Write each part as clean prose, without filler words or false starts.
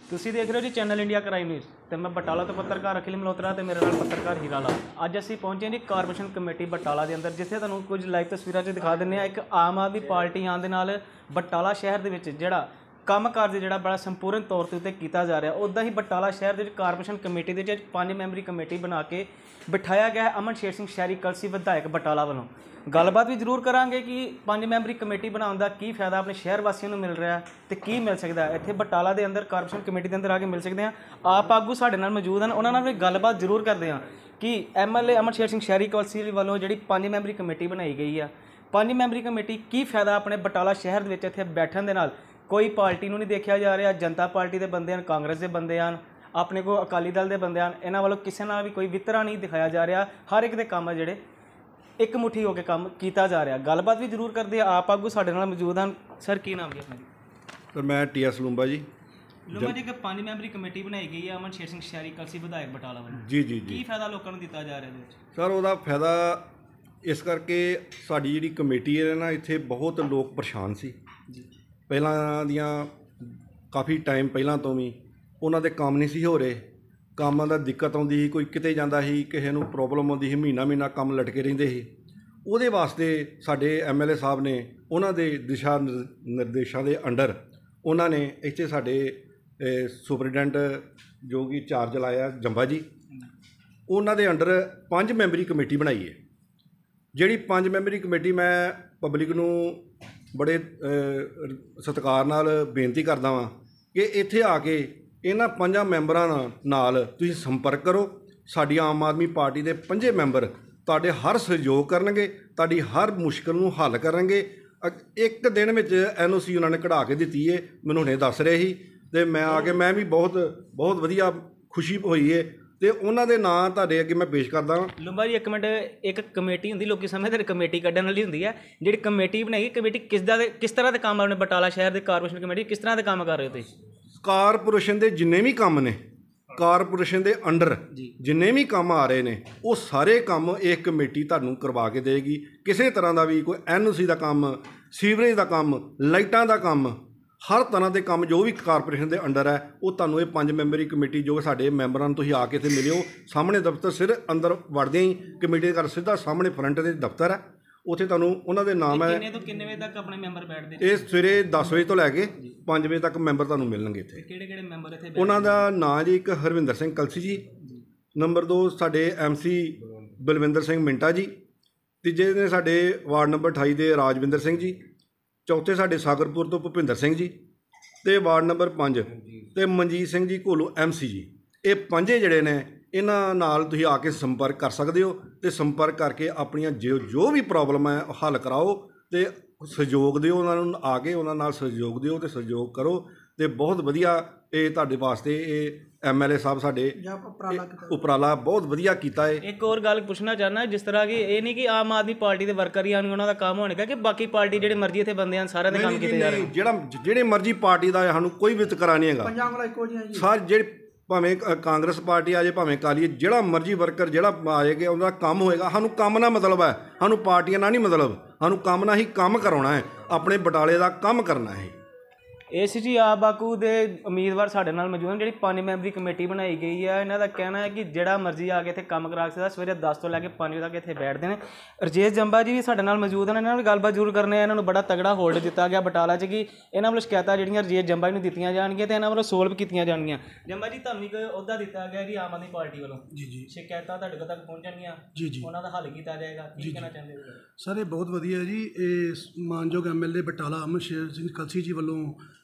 ਤੁਸੀਂ ਦੇਖ ਰਹੇ ਹੋ ਜੀ ਚੈਨਲ ਇੰਡੀਆ ਕ੍ਰਾਈਮ ਨਿਊਜ਼ ਤੇ ਮੈਂ ਬਟਾਲਾ ਤੋਂ ਪੱਤਰਕਾਰ ਅਖਿਲ ਮਲਹੋਤਰਾ ਤੇ ਮੇਰੇ ਨਾਲ ਪੱਤਰਕਾਰ ਹੀਰਾ ਲਾਲ। ਅੱਜ ਅਸੀਂ ਪਹੁੰਚੇ ਜੀ ਕਾਰਪੋਰੇਸ਼ਨ ਕਮੇਟੀ ਬਟਾਲਾ ਦੇ ਅੰਦਰ, ਜਿੱਥੇ ਤੁਹਾਨੂੰ ਕੁਝ ਲਾਈਵ ਤਸਵੀਰਾਂ 'ਚ ਦਿਖਾ ਦਿੰਦੇ ਆ। ਇੱਕ ਆਮ ਆਦਮੀ ਪਾਰਟੀ ਆਉਣ ਦੇ ਨਾਲ ਬਟਾਲਾ ਸ਼ਹਿਰ ਦੇ ਵਿੱਚ ਜਿਹੜਾ ਕੰਮ ਕਾਰਜ ਜਿਹੜਾ ਬੜਾ ਸੰਪੂਰਨ ਤੌਰ ਤੇ ਉੱਤੇ ਕੀਤਾ ਜਾ ਰਿਹਾ, ਉੱਦਾਂ ਹੀ ਬਟਾਲਾ ਸ਼ਹਿਰ ਦੇ ਵਿੱਚ ਕਾਰਪੋਰੇਸ਼ਨ ਕਮੇਟੀ ਦੇ ਵਿੱਚ 5 ਮੈਂਬਰੀ ਕਮੇਟੀ ਬਣਾ ਕੇ ਬਿਠਾਇਆ ਗਿਆ ਹੈ ਅਮਨ ਸ਼ੇਰ ਸਿੰਘ ਸ਼ਹਿਰੀ ਕਲਸੀ ਵਿਧਾਇਕ ਬਟਾਲਾ ਵੱਲੋਂ। ਗੱਲਬਾਤ ਵੀ ਜ਼ਰੂਰ ਕਰਾਂਗੇ ਕਿ 5 ਮੈਂਬਰੀ ਕਮੇਟੀ ਬਣਾਉਣ ਦਾ ਕੀ ਫਾਇਦਾ ਆਪਣੇ ਸ਼ਹਿਰ ਵਾਸੀਆਂ ਨੂੰ ਮਿਲ ਰਿਹਾ ਤੇ ਕੀ ਮਿਲ ਸਕਦਾ ਹੈ। ਇੱਥੇ ਬਟਾਲਾ ਦੇ ਅੰਦਰ ਕਾਰਪੋਰੇਸ਼ਨ ਕਮੇਟੀ ਦੇ ਅੰਦਰ ਆ ਕੇ ਮਿਲ ਸਕਦੇ ਹਾਂ। ਆਪ ਆਗੂ ਸਾਡੇ ਨਾਲ ਮੌਜੂਦ ਹਨ, ਉਹਨਾਂ ਨਾਲ ਵੀ ਗੱਲਬਾਤ ਜ਼ਰੂਰ ਕਰਦੇ ਹਾਂ ਕਿ MLA ਅਮਨ ਸ਼ੇਰ ਸਿੰਘ ਸ਼ਹਿਰੀ ਕਲਸੀ ਵੱਲੋਂ ਜਿਹੜੀ 5 ਮੈਂਬਰੀ ਕਮੇਟੀ ਬਣਾਈ ਗਈ ਆ, 5 ਮੈਂਬਰੀ ਕਮੇਟੀ ਕੀ ਫਾਇਦਾ ਆਪਣੇ ਬਟਾਲਾ ਸ਼ਹਿਰ ਦੇ ਵਿੱਚ ਇੱਥੇ ਬੈਠਣ ਦੇ ਨਾਲ। ਕੋਈ ਪਾਰਟੀ ਨੂੰ ਨਹੀਂ ਦੇਖਿਆ ਜਾ ਰਿਹਾ, ਜਨਤਾ ਪਾਰਟੀ ਦੇ ਬੰਦੇ ਹਨ, ਕਾਂਗਰਸ ਦੇ ਬੰਦੇ ਹਨ, ਆਪਣੇ ਕੋਲ ਅਕਾਲੀ ਦਲ ਦੇ ਬੰਦੇ ਹਨ, ਇਹਨਾਂ ਵੱਲੋਂ ਕਿਸੇ ਨਾਲ ਵੀ ਕੋਈ ਵਿਤਕਰਾ ਨਹੀਂ ਦਿਖਾਇਆ ਜਾ ਰਿਹਾ। ਹਰ ਇੱਕ ਦੇ ਕੰਮ ਜਿਹੜੇ ਇੱਕ ਮੁੱਠੀ ਹੋ ਕੇ ਕੰਮ ਕੀਤਾ ਜਾ ਰਿਹਾ। ਗੱਲਬਾਤ ਵੀ ਜ਼ਰੂਰ ਕਰਦੇ ਆ। ਆਪ ਆਗੂ ਸਾਡੇ ਨਾਲ ਮੌਜੂਦ ਹਨ। ਸਰ ਕੀ ਨਾਮ ਜੀ ਆਪਣਾ? ਸਰ ਮੈਂ TS ਲੂੰਬਾ ਜੀ। ਲੂੰਬਾ ਜੀ, ਇੱਕ 5 ਮੈਂਬਰੀ ਕਮੇਟੀ ਬਣਾਈ ਗਈ ਹੈ ਅਮਨ ਸ਼ੇਰ ਸਿੰਘ ਸ਼ਹਿਰੀ ਕਲਸੀ ਵਿਧਾਇਕ ਬਟਾਲਾ ਵੱਲੋਂ। ਜੀ ਕੀ ਫਾਇਦਾ ਲੋਕਾਂ ਨੂੰ ਦਿੱਤਾ ਜਾ ਰਿਹਾ ਇਹਦੇ ਵਿੱਚ? ਸਰ ਉਹਦਾ ਫਾਇਦਾ ਇਸ ਕਰਕੇ ਸਾਡੀ ਜਿਹੜੀ ਕਮੇਟੀ ਹੈ ਨਾ, ਇੱਥੇ ਬਹੁਤ ਲੋਕ ਪਰੇਸ਼ਾਨ ਸੀ ਜੀ। ਪਹਿਲਾਂ ਦੀਆਂ ਕਾਫੀ ਟਾਈਮ ਪਹਿਲਾਂ ਤੋਂ ਵੀ ਉਹਨਾਂ ਦੇ ਕੰਮ ਨਹੀਂ ਸੀ ਹੋ ਰਹੇ, ਕੰਮਾਂ ਦਾ ਦਿੱਕਤ ਆਉਂਦੀ ਸੀ, ਕੋਈ ਕਿਤੇ ਜਾਂਦਾ ਸੀ, ਕਿਸੇ ਨੂੰ ਪ੍ਰੋਬਲਮ ਆਉਂਦੀ ਸੀ, ਮਹੀਨਾ ਕੰਮ ਲਟਕੇ ਰਹਿੰਦੇ ਸੀ। ਉਹਦੇ ਵਾਸਤੇ ਸਾਡੇ MLA ਸਾਹਿਬ ਨੇ ਉਹਨਾਂ ਦੇ ਦਿਸ਼ਾ ਨਿਰਦੇਸ਼ਾਂ ਦੇ ਅੰਡਰ ਉਹਨਾਂ ਨੇ ਇੱਥੇ ਸਾਡੇ ਸੁਪਰਡੈਂਟ ਜੋ ਕਿ ਚਾਰਜ ਲਾਇਆ ਜੰਬਾ ਜੀ, ਉਹਨਾਂ ਦੇ ਅੰਡਰ 5 ਮੈਂਬਰੀ ਕਮੇਟੀ ਬਣਾਈ ਹੈ। ਜਿਹੜੀ 5 ਮੈਂਬਰੀ ਕਮੇਟੀ ਮੈਂ ਪਬਲਿਕ ਨੂੰ ਬੜੇ ਸਤਿਕਾਰ ਨਾਲ ਬੇਨਤੀ ਕਰਦਾ ਵਾਂ ਕਿ ਇੱਥੇ ਆ ਕੇ ਇਹਨਾਂ 5 ਮੈਂਬਰਾਂ ਨਾਲ ਤੁਸੀਂ ਸੰਪਰਕ ਕਰੋ। ਸਾਡੀ ਆਮ ਆਦਮੀ ਪਾਰਟੀ ਦੇ 5 ਮੈਂਬਰ ਤੁਹਾਡੇ ਹਰ ਸਹਿਯੋਗ ਕਰਨਗੇ, ਤੁਹਾਡੀ ਹਰ ਮੁਸ਼ਕਲ ਨੂੰ ਹੱਲ ਕਰਨਗੇ। ਇੱਕ ਦਿਨ ਵਿੱਚ NOC ਉਹਨਾਂ ਨੇ ਕਢਾ ਕੇ ਦਿੱਤੀ ਹੈ, ਮੈਨੂੰ ਹੁਣੇ ਦੱਸ ਰਹੇ ਸੀ, ਅਤੇ ਮੈਂ ਆ ਕੇ ਮੈਂ ਵੀ ਬਹੁਤ ਵਧੀਆ ਖੁਸ਼ੀ ਹੋਈ ਹੈ ਅਤੇ ਉਹਨਾਂ ਦੇ ਨਾਂ ਤੁਹਾਡੇ ਅੱਗੇ ਮੈਂ ਪੇਸ਼ ਕਰਦਾ ਹਾਂ। ਲੂੰਬਾ ਜੀ, ਇੱਕ ਮਿੰਟ, ਇੱਕ ਕਮੇਟੀ ਹੁੰਦੀ, ਲੋਕੀ ਸਮਝਦੇ ਕਮੇਟੀ ਕੱਢਣ ਵਾਲੀ ਹੁੰਦੀ ਹੈ। ਜਿਹੜੀ ਕਮੇਟੀ ਬਣਾਈ, ਕਮੇਟੀ ਕਿਸ ਤਰ੍ਹਾਂ ਦੇ ਕੰਮ ਆਪਣੇ ਬਟਾਲਾ ਸ਼ਹਿਰ ਦੇ ਕਾਰਪੋਰੇਸ਼ਨ ਕਮੇਟੀ ਕਿਸ ਤਰ੍ਹਾਂ ਦੇ ਕੰਮ ਕਰ ਰਹੇ ਹੋ ਤੁਸੀਂ? ਕਾਰਪੋਰੇਸ਼ਨ ਦੇ ਜਿੰਨੇ ਵੀ ਕੰਮ ਨੇ, ਕਾਰਪੋਰੇਸ਼ਨ ਦੇ ਅੰਡਰ ਜਿੰਨੇ ਵੀ ਕੰਮ ਆ ਰਹੇ ਨੇ, ਉਹ ਸਾਰੇ ਕੰਮ ਇਹ ਕਮੇਟੀ ਤੁਹਾਨੂੰ ਕਰਵਾ ਕੇ ਦੇਗੀ। ਕਿਸੇ ਤਰ੍ਹਾਂ ਦਾ ਵੀ ਕੋਈ NOC ਦਾ ਕੰਮ, ਸੀਵਰੇਜ ਦਾ ਕੰਮ, ਲਾਈਟਾਂ ਦਾ ਕੰਮ, ਹਰ ਤਰ੍ਹਾਂ ਦੇ ਕੰਮ ਜੋ ਵੀ ਕਾਰਪੋਰੇਸ਼ਨ ਦੇ ਅੰਡਰ ਹੈ, ਉਹ ਤੁਹਾਨੂੰ ਇਹ 5 ਮੈਂਬਰੀ ਕਮੇਟੀ ਜੋ ਸਾਡੇ ਮੈਂਬਰਾਂ ਨੂੰ ਤੁਸੀਂ ਆ ਕੇ ਇੱਥੇ ਮਿਲਿਓ। ਸਾਹਮਣੇ ਦਫ਼ਤਰ, ਸਿਰ ਅੰਦਰ ਵੜਦਿਆਂ ਹੀ ਕਮੇਟੀ ਦੇ ਘਰ ਸਿੱਧਾ ਸਾਹਮਣੇ ਫਰੰਟ ਦੇ ਦਫ਼ਤਰ ਹੈ, ਉੱਥੇ ਤੁਹਾਨੂੰ ਉਹਨਾਂ ਦੇ ਨਾਮ ਹੈ। ਕਿੰਨੇ ਤੋਂ ਕਿੰਨੇ ਵਜੇ ਤੱਕ ਆਪਣੇ ਮੈਂਬਰ ਬੈਠਦੇ? ਇਹ ਸਵੇਰੇ 10 ਵਜੇ ਤੋਂ ਲੈ ਕੇ 5 ਵਜੇ ਤੱਕ ਮੈਂਬਰ ਤੁਹਾਨੂੰ ਮਿਲਣਗੇ ਇੱਥੇ। ਕਿਹੜੇ ਮੈਂਬਰ ਇੱਥੇ? ਉਹਨਾਂ ਦਾ ਨਾਂ ਜੀ, ਇੱਕ ਹਰਵਿੰਦਰ ਸਿੰਘ ਕਲਸੀ ਜੀ, ਨੰਬਰ 2 ਸਾਡੇ MC ਬਲਵਿੰਦਰ ਸਿੰਘ ਮਿੰਟਾ ਜੀ, ਤੀਜੇ ਨੇ ਸਾਡੇ ਵਾਰਡ ਨੰਬਰ 28 ਦੇ ਰਾਜਵਿੰਦਰ ਸਿੰਘ ਜੀ, ਚੌਥੇ ਸਾਡੇ ਸਾਗਰਪੁਰ ਤੋਂ ਭੁਪਿੰਦਰ ਸਿੰਘ ਜੀ, ਅਤੇ ਵਾਰਡ ਨੰਬਰ 5 ਤੇ ਮਨਜੀਤ ਸਿੰਘ ਜੀ ਘੋਲੂ MC ਜੀ। ਇਹ 5 ਜਿਹੜੇ ਨੇ, ਇਹਨਾਂ ਨਾਲ ਤੁਸੀਂ ਆ ਕੇ ਸੰਪਰਕ ਕਰ ਸਕਦੇ ਹੋ ਅਤੇ ਸੰਪਰਕ ਕਰਕੇ ਆਪਣੀਆਂ ਜੋ ਵੀ ਪ੍ਰੋਬਲਮ ਹੈ ਹੱਲ ਕਰਾਓ ਅਤੇ ਸਹਿਯੋਗ ਦਿਓ ਉਹਨਾਂ ਨੂੰ। ਆ ਕੇ ਉਹਨਾਂ ਨਾਲ ਸਹਿਯੋਗ ਦਿਓ ਅਤੇ ਸਹਿਯੋਗ ਕਰੋ, ਅਤੇ ਬਹੁਤ ਵਧੀਆ ਇਹ ਤੁਹਾਡੇ ਵਾਸਤੇ ਇਹ MLA ਸਾਹਿਬ ਸਾਡੇ ਉਪਰਾਲਾ ਬਹੁਤ ਵਧੀਆ ਕੀਤਾ ਹੈ। ਇੱਕ ਹੋਰ ਗੱਲ ਪੁੱਛਣਾ ਚਾਹੁੰਦਾ, ਜਿਸ ਤਰ੍ਹਾਂ ਕਿ ਇਹ ਨਹੀਂ ਕਿ ਆਮ ਆਦਮੀ ਪਾਰਟੀ ਦੇ ਵਰਕਰ ਹੀ ਆਉਣਗੇ, ਉਹਨਾਂ ਦਾ ਕੰਮ ਹੋਣਗਾ ਕਿ ਬਾਕੀ ਪਾਰਟੀ ਜਿਹੜੇ ਮਰਜ਼ੀ ਇੱਥੇ ਬੰਦੇ ਹਨ ਸਾਰਿਆਂ ਦੇ ਕੰਮ ਕੀਤੇ ਜਾ ਰਹੇ? ਜਿਹੜੇ ਮਰਜ਼ੀ ਪਾਰਟੀ ਦਾ ਸਾਨੂੰ ਕੋਈ ਵਿਤਕਰਾ ਨਹੀਂ ਹੈਗਾ। ਸਾਰੇ ਜਿਹੜੇ ਭਾਵੇਂ ਕਾਂਗਰਸ ਪਾਰਟੀ ਆ ਜਾਏ, ਭਾਵੇਂ ਅਕਾਲੀ, ਜਿਹੜਾ ਮਰਜ਼ੀ ਵਰਕਰ ਜਿਹੜਾ ਆ ਜਾਏਗਾ ਉਹਦਾ ਕੰਮ ਹੋਏਗਾ। ਸਾਨੂੰ ਕੰਮ ਨਾਲ ਮਤਲਬ ਹੈ, ਸਾਨੂੰ ਪਾਰਟੀਆਂ ਨਾਲ ਨਹੀਂ ਮਤਲਬ, ਸਾਨੂੰ ਕੰਮ ਨਾਲ ਹੀ ਕੰਮ ਕਰਾਉਣਾ ਹੈ, ਆਪਣੇ ਬਟਾਲੇ ਦਾ ਕੰਮ ਕਰਨਾ ਹੈ। ACG ਆਪ ਬਾਕੂ ਦੇ ਉਮੀਦਵਾਰ ਸਾਡੇ ਨਾਲ ਮੌਜੂਦ ਹਨ। ਜਿਹੜੀ 5 ਮੈਂਬਰੀ ਕਮੇਟੀ ਬਣਾਈ ਗਈ ਹੈ, ਇਹਨਾਂ ਦਾ ਕਹਿਣਾ ਹੈ ਕਿ ਜਿਹੜਾ ਮਰਜ਼ੀ ਆ ਕੇ ਇੱਥੇ ਕੰਮ ਕਰਾ ਸਕਦਾ। ਸਵੇਰੇ 10 ਤੋਂ ਲੈ ਕੇ 5 ਵਜੇ ਤੱਕ ਇੱਥੇ ਬੈਠਦੇ ਨੇ। ਰਜੇਸ਼ ਜੰਬਾ ਜੀ ਵੀ ਸਾਡੇ ਨਾਲ ਮੌਜੂਦ ਹਨ, ਇਹਨਾਂ ਨਾਲ ਗੱਲਬਾਤ ਜ਼ਰੂਰ ਕਰਨੇ। ਇਹਨਾਂ ਨੂੰ ਬੜਾ ਤਗੜਾ ਹੋਲਡ ਦਿੱਤਾ ਗਿਆ ਬਟਾਲਾ 'ਚ ਕਿ ਇਹਨਾਂ ਵੱਲੋਂ ਸ਼ਿਕਾਇਤਾਂ ਜਿਹੜੀਆਂ ਰਜੇਸ਼ ਜੰਬਾ ਨੂੰ ਦਿੱਤੀਆਂ ਜਾਣਗੀਆਂ ਅਤੇ ਇਹਨਾਂ ਵੱਲੋਂ ਸੋਲਵ ਕੀਤੀਆਂ ਜਾਣਗੀਆਂ। ਜੰਬਾ ਜੀ, ਤੁਹਾਨੂੰ ਇੱਕ ਅਹੁਦਾ ਦਿੱਤਾ ਗਿਆ ਜੀ ਆਮ ਆਦਮੀ ਪਾਰਟੀ ਵੱਲੋਂ, ਸ਼ਿਕਾਇਤਾਂ ਤੁਹਾਡੇ ਕੋਲ ਤੱਕ ਪਹੁੰਚਣਗੀਆਂ, ਉਹਨਾਂ ਦਾ ਹੱਲ ਕੀਤਾ ਜਾਏਗਾ, ਕੀ ਕਹਿਣਾ ਚਾਹੁੰਦੇ ਹੋ? ਸਰ, ਇਹ ਬਹੁਤ ਵਧੀਆ ਜੀ। ਇਹ ਮਾਨਯੋਗ MLA ਬਟਾਲਾ ਅਮਨ ਸ਼ੇਰ ਸਿੰਘ ਕਲਸੀ ਜੀ ਵੱਲੋਂ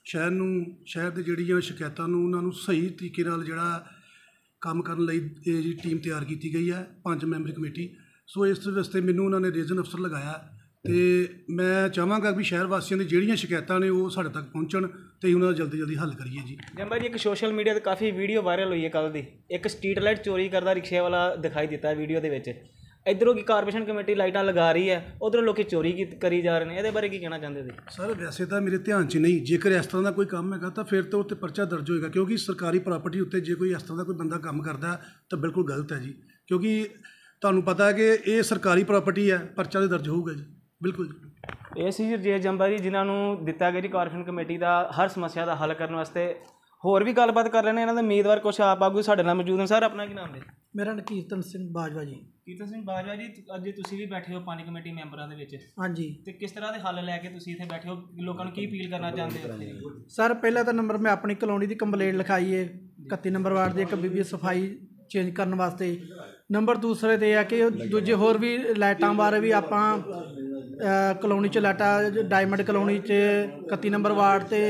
ਸ਼ਹਿਰ ਦੇ ਜਿਹੜੀਆਂ ਸ਼ਿਕਾਇਤਾਂ ਨੂੰ ਉਹਨਾਂ ਨੂੰ ਸਹੀ ਤਰੀਕੇ ਨਾਲ ਜਿਹੜਾ ਕੰਮ ਕਰਨ ਲਈ ਇਹ ਜੀ ਟੀਮ ਤਿਆਰ ਕੀਤੀ ਗਈ ਹੈ, 5 ਮੈਂਬਰੀ ਕਮੇਟੀ। ਸੋ ਇਸ ਵਾਸਤੇ ਮੈਨੂੰ ਉਹਨਾਂ ਨੇ ਰੀਜਨ ਅਫਸਰ ਲਗਾਇਆ ਅਤੇ ਮੈਂ ਚਾਹਾਂਗਾ ਵੀ ਸ਼ਹਿਰ ਵਾਸੀਆਂ ਦੀ ਜਿਹੜੀਆਂ ਸ਼ਿਕਾਇਤਾਂ ਨੇ ਉਹ ਸਾਡੇ ਤੱਕ ਪਹੁੰਚਣ ਅਤੇ ਉਹਨਾਂ ਦਾ ਜਲਦੀ ਹੱਲ ਕਰੀਏ ਜੀ। ਜੰਬਾ ਜੀ, ਇੱਕ ਸੋਸ਼ਲ ਮੀਡੀਆ 'ਤੇ ਕਾਫੀ ਵੀਡੀਓ ਵਾਇਰਲ ਹੋਈ ਹੈ ਕੱਲ੍ਹ ਦੀ। ਇੱਕ ਸਟਰੀਟ ਲਾਈਟ ਚੋਰੀ ਕਰਦਾ ਰਿਕਸ਼ੇ ਵਾਲਾ ਦਿਖਾਈ ਦਿੱਤਾ ਵੀਡੀਓ ਦੇ ਵਿੱਚ। ਇੱਧਰੋਂ ਕੀ ਕਾਰਪੋਰੇਸ਼ਨ ਕਮੇਟੀ ਲਾਈਟਾਂ ਲਗਾ ਰਹੀ ਹੈ, ਉੱਧਰੋਂ ਲੋਕ ਚੋਰੀ ਕਰੀ ਜਾ ਰਹੇ ਨੇ, ਇਹਦੇ ਬਾਰੇ ਕੀ ਕਹਿਣਾ ਚਾਹੁੰਦੇ ਤੁਸੀਂ? ਸਰ, ਵੈਸੇ ਤਾਂ ਮੇਰੇ ਧਿਆਨ 'ਚ ਨਹੀਂ, ਜੇਕਰ ਇਸ ਤਰ੍ਹਾਂ ਦਾ ਕੋਈ ਕੰਮ ਹੈਗਾ ਤਾਂ ਫਿਰ ਤਾਂ ਉੱਤੇ ਪਰਚਾ ਦਰਜ ਹੋਏਗਾ, ਕਿਉਂਕਿ ਸਰਕਾਰੀ ਪ੍ਰਾਪਰਟੀ ਉੱਤੇ ਜੇ ਕੋਈ ਇਸ ਤਰ੍ਹਾਂ ਦਾ ਕੋਈ ਬੰਦਾ ਕੰਮ ਕਰਦਾ ਤਾਂ ਬਿਲਕੁਲ ਗਲਤ ਹੈ ਜੀ। ਕਿਉਂਕਿ ਤੁਹਾਨੂੰ ਪਤਾ ਹੈ ਕਿ ਇਹ ਸਰਕਾਰੀ ਪ੍ਰਾਪਰਟੀ ਹੈ, ਪਰਚਾ ਤਾਂ ਦਰਜ ਹੋਊਗਾ ਜੀ, ਬਿਲਕੁਲ ਜੀ। ਇਹ ਸੀ ਰਜੇਸ਼ ਜੰਬਾ ਜੀ, ਜਿਨ੍ਹਾਂ ਨੂੰ ਦਿੱਤਾ ਗਿਆ ਜੀ ਕਾਰਪੋਰੇਸ਼ਨ ਕਮੇਟੀ ਦਾ ਹਰ ਸਮੱਸਿਆ ਦਾ ਹੱਲ ਕਰਨ ਵਾਸਤੇ ਹੋਰ ਵੀ ਗੱਲਬਾਤ ਕਰ ਲੈਣੇ ਇਹਨਾਂ ਦੇ ਉਮੀਦਵਾਰ ਕੁਛ ਆਪ ਆਗੂ ਸਾਡੇ ਨਾਲ ਮੌਜੂਦ ਨੇ। ਸਰ ਆਪਣਾ ਕੀ ਨਾਮ ਹੈ? ਮੇਰਾ ਨਾਂ ਕੀਰਤਨ ਸਿੰਘ ਬਾਜਵਾ ਜੀ। ਕੀਰਤਨ ਸਿੰਘ ਬਾਜਵਾ ਜੀ, ਅੱਜ ਤੁਸੀਂ ਵੀ ਬੈਠੇ ਹੋ ਪੰਜ ਕਮੇਟੀ ਮੈਂਬਰਾਂ ਦੇ ਵਿੱਚ, ਹਾਂਜੀ ਤੇ ਕਿਸ ਤਰ੍ਹਾਂ ਦੇ ਹੱਲ ਲੈ ਕੇ ਤੁਸੀਂ ਇੱਥੇ ਬੈਠੇ ਹੋ? ਲੋਕਾਂ ਨੂੰ ਕੀ ਅਪੀਲ ਕਰਨਾ ਚਾਹੁੰਦੇ ਹੋ? ਸਰ, ਪਹਿਲਾ ਤਾਂ ਨੰਬਰ ਮੈਂ ਆਪਣੀ ਕਲੋਨੀ ਦੀ ਕੰਪਲੇਂਟ ਲਿਖਾਈ ਹੈ 31 ਨੰਬਰ ਵਾਰਡ ਦੀ ਇੱਕ ਬੀਬੀ ਸਫਾਈ ਚੇਂਜ ਕਰਨ ਵਾਸਤੇ। ਨੰਬਰ ਦੂਸਰੇ ਤੇ ਆ ਕਿ ਦੂਜੇ ਹੋਰ ਵੀ ਲਾਈਟਾਂ ਬਾਰੇ ਵੀ ਆਪਾਂ ਕਲੋਨੀ 'ਚ ਲਾਈਟਾਂ ਡਾਇਮੰਡ ਕਲੋਨੀ 'ਚ 31 ਨੰਬਰ ਵਾਰਡ ਤੇ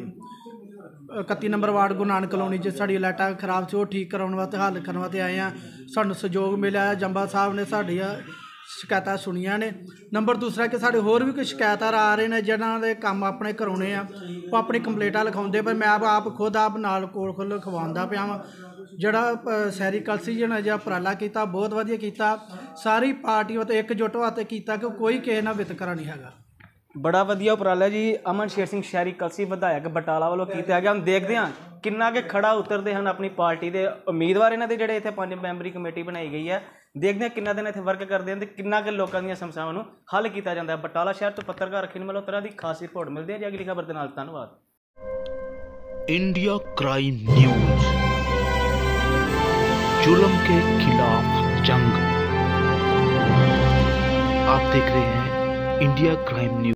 31 number ward Guru Nanak colony 'ਚ ਸਾਡੀ ਲਾਈਟਾਂ ਖਰਾਬ ਸੀ, ਉਹ ਠੀਕ ਕਰਾਉਣ ਵਾਸਤੇ ਹੱਲ ਕਰਨ ਵਾਸਤੇ ਆਏ ਆ। ਸਾਨੂੰ ਸਹਿਯੋਗ ਮਿਲਿਆ, ਜੰਬਾ ਸਾਹਿਬ ਨੇ ਸਾਡੀਆਂ ਸ਼ਿਕਾਇਤਾਂ ਸੁਣੀਆਂ ਨੇ। ਨੰਬਰ ਦੂਸਰਾ ਕਿ ਸਾਡੇ ਹੋਰ ਵੀ ਕੋਈ ਸ਼ਿਕਾਇਤਾਂ ਆ ਰਹੇ ਨੇ ਜਿਹਨਾਂ ਦੇ ਕੰਮ ਆਪਣੇ ਕਰਾਉਣੇ ਆ, ਉਹ ਆਪਣੀ ਕੰਪਲੇਂਟਾਂ ਲਿਖਾਉਂਦੇ, ਪਰ ਮੈਂ ਆਪ ਖੁਦ ਨਾਲ ਕੋਲ ਖੁੱਲ੍ਹ ਲਿਖਵਾਉਂਦਾ ਪਿਆ ਵਾਂ। ਜਿਹੜਾ ਸ਼ਹਿਰੀ ਕਲਸੀ ਜੀ ਨੇ ਜਿਹੜਾ ਉਪਰਾਲਾ ਕੀਤਾ ਬਹੁਤ ਵਧੀਆ ਕੀਤਾ, ਸਾਰੀ ਪਾਰਟੀ ਉਹ ਇਕਜੁੱਟ ਵਾਸਤੇ ਕੀਤਾ ਕਿ ਕੋਈ ਕਿਸੇ ਨਾਲ ਵਿਤਕਰਾ ਨਹੀਂ ਹੈਗਾ। ਬੜਾ ਵਧੀਆ ਉਪਰਾਲਾ ਜੀ ਅਮਨ ਸ਼ੇਰ ਸਿੰਘ ਸ਼ਹਿਰੀ ਕਲਸੀ ਵਿਧਾਇਕ ਬਟਾਲਾ ਵੱਲੋਂ ਕੀਤਾ ਗਿਆ। ਹੁਣ ਦੇਖਦੇ ਹਾਂ ਕਿੰਨਾ ਕਿ ਖੜਾ ਉਤਰਦੇ ਹਨ ਆਪਣੀ ਪਾਰਟੀ ਦੇ ਉਮੀਦਵਾਰ ਇਹਨਾਂ ਦੇ ਜਿਹੜੇ ਇੱਥੇ 5 ਮੈਂਬਰੀ ਕਮੇਟੀ ਬਣਾਈ ਗਈ ਹੈ। ਦੇਖਦੇ ਹਾਂ ਕਿੰਨਾ ਦਿਨ ਇੱਥੇ ਵਰਕ ਕਰਦੇ ਹਨ ਤੇ ਕਿੰਨਾ ਕਿ ਲੋਕਾਂ ਦੀਆਂ ਸਮੱਸਿਆਵਾਂ ਨੂੰ ਹੱਲ ਕੀਤਾ ਜਾਂਦਾ ਹੈ। ਬਟਾਲਾ ਸ਼ਹਿਰ ਤੋਂ ਪੱਤਰਕਾਰ ਅਖਿਲ ਮਲਹੋਤਰਾ ਦੀ ਖਾਸ ਰਿਪੋਰਟ ਮਿਲਦੀ ਹੈ ਜੀ ਅਗਲੀ ਖਬਰ ਦੇ ਨਾਲ। ਧੰਨਵਾਦ। इंडिया क्राइम न्यूज, जुल्म के खिलाफ जंग। आप देख रहे हैं इंडिया क्राइम न्यूज।